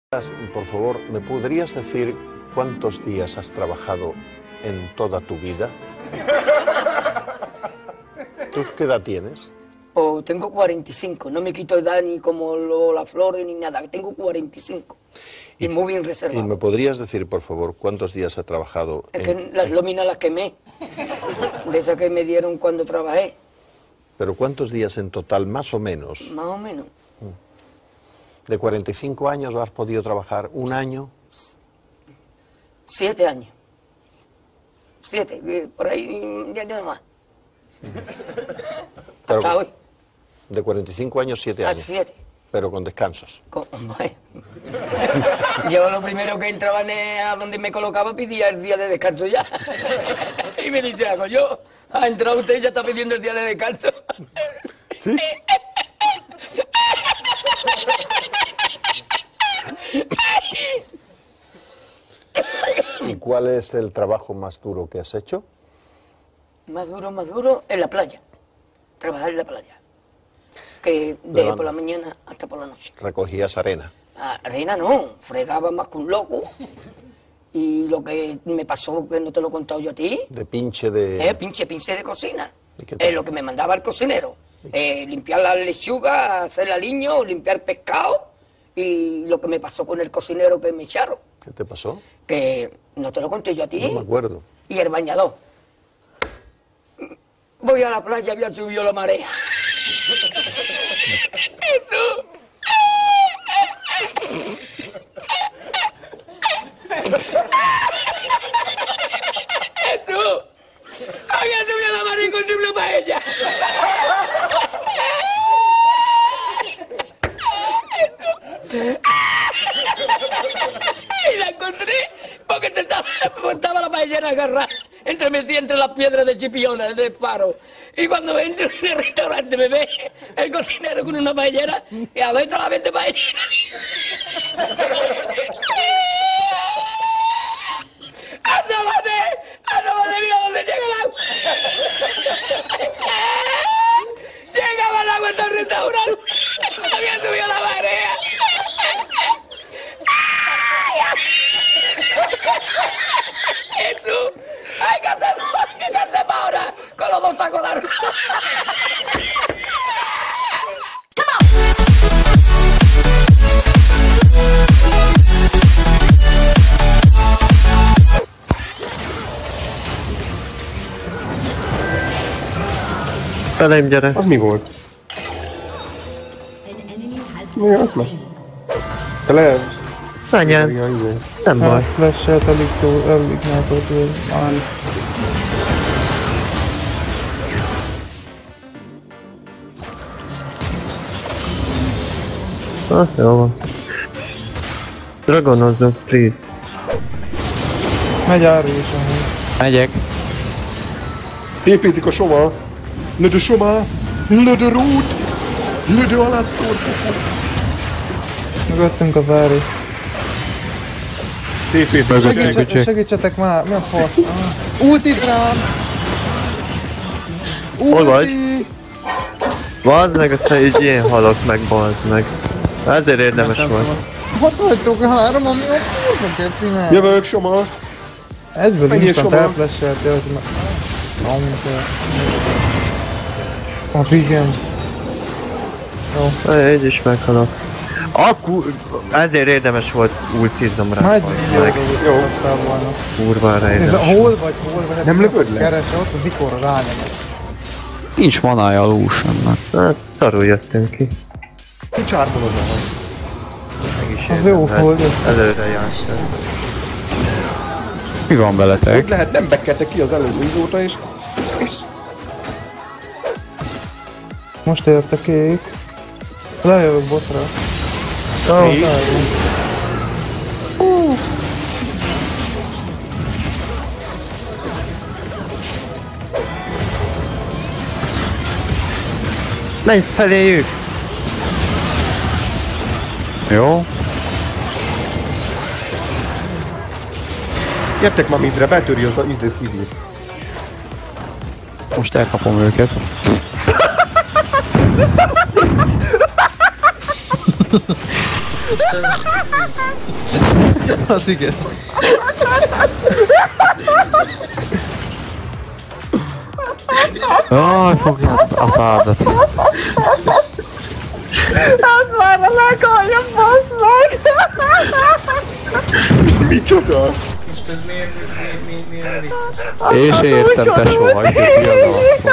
Por favor, ¿me podrías decir cuántos días has trabajado en toda tu vida? ¿Tú qué edad tienes? Oh, tengo 45, no me quito edad ni como las flores ni nada, tengo 45 y muy bien reservado. ¿Y me podrías decir, por favor, cuántos días has trabajado Es que las lóminas las quemé, de esas que me dieron cuando trabajé. ¿Pero cuántos días en total, más o menos? Más o menos. ¿De 45 años has podido trabajar un año? 7 años. 7, por ahí ya no más. Pero, Hasta hoy. de 45 años, 7 años. 7. Pero con descansos. Yo lo primero que entraba a donde me colocaba pedía el día de descanso ya. Y me dice, hago yo, ha entrado usted y ya está pidiendo el día de descanso. ¿Sí? ¿Y cuál es el trabajo más duro que has hecho? Más duro, en la playa. Trabajar en la playa. Que de por la mañana hasta por la noche. Recogías arena. Arena no, fregaba más que un loco. Y lo que me pasó, que no te lo he contado yo a ti. De pinche de... Pinche de cocina. ¿Y Lo que me mandaba el cocinero. Limpiar la lechuga, hacer aliño, limpiar pescado. Y lo que me pasó con el cocinero que me echaron. ¿Qué te pasó? Que no te lo conté yo a ti. No me acuerdo. Y el bañador. Voy a la playa, había subido la marea. Eso. Eso. Había subido la marea con triple paella. Y la encontré porque estaba la paellera agarrada metida entre las piedras de Chipiona, del faro. Y cuando entro en el restaurante me ve el cocinero con una paellera y a ver toda la vez de paellera. ¡Asómate, mira dónde llega el agua! Llegaba el agua hasta el restaurante. Había subido la marea. ¡Eso! ¡Hay que hacerlo ahora! ¡Con los dos sacos de arroz! Elejém, gyere! Az mi volt? Mi az meg? Te lehet? Menjen! Nem baj. Flash-et alig látott van. Az jó van. Dragonozzunk, please. Megy arra is amúgy. Megyek. Tépézik a soma! Lödö soma! Lödö rút! Lödö alasztót! Mögöttünk a Fári. Tépézik! Segítsetek már! Mi a fasz? Ultit rám! Hol vagy? Bazd meg, aztán így ilyen halok meg, bazd meg. Ezért érdemes volt. Hat hagytok 3, ami a kurva keci meg! Jövök, soma! Egyből Menjél, instant Soma. elflasheltél, hogy már... igen. Jó. Így is meghalok. Ezért érdemes volt ultiznom rá. Majd meg. jó volna. Kurvára érdemes. Hol vagy? Nem lököd le? Keresse ott, hogy mikor rányomod. Nincs manája a Luciannak. Hát, szarul jöttünk ki. Ki csármolod el? Meg is Az jó érdemel. volt. Előre jártál. Mi van Hogy veletek? lehet, nem bekkeltek ki az előző izóta és... Most ért a kék. Lejövök botra. Kék? Menj feléjük! Jó? Gyertek már midre, betöri az izé szívét. Most elkapom őket. Az igen. Jaj, fogjad a szádat. Az már a meghallja, bassz meg! Micsoda? Most ez miért vicces? És értem, tesó, hagyd itt viadalaztól.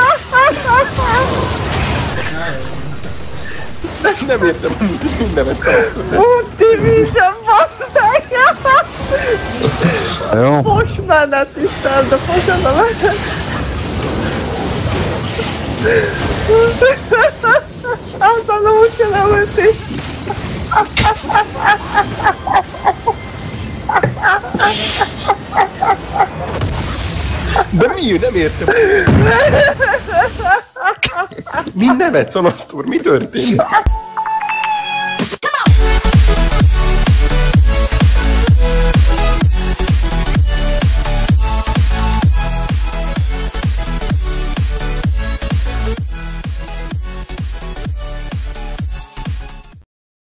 Nem értem, hogy mindenet szavaztad. Multivision, bassz meg! Jó? Fosmenet Isten, de fosod a menet! Az a lócsa nem öti! De mi? Nem értem. Mi nevetsz, Alasztor? Mi történik?